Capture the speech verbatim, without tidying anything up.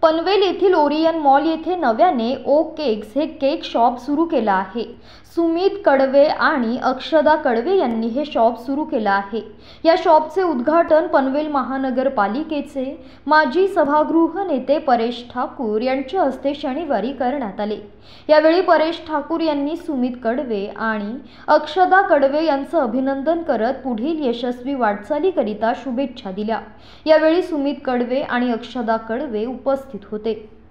पनवेल येथील Orion mall येथे नव्याने ओ केक्स हे केक शॉप सुरू केलं आहे। सुमित कडवे आणि अक्षदा कडवे यांनी हे शॉप सुरू केलं आहे। या शॉपचे उद्घाटन पनवेल महानगरपालिकेचे माजी सभागृह नेते परेश ठाकूर यांच्या हस्ते शनिवारी करण्यात आले। यावेळी परेश ठाकूर यांनी सुमित कडवे आणि अक्षदा कडवे यांचे अभिनंदन करत पुढील यशस्वी वाटचालीकरिता शुभेच्छा दिल्या। यावेळी सुमित कडवे आणि अक्षदा कडवे उपस्थित होते।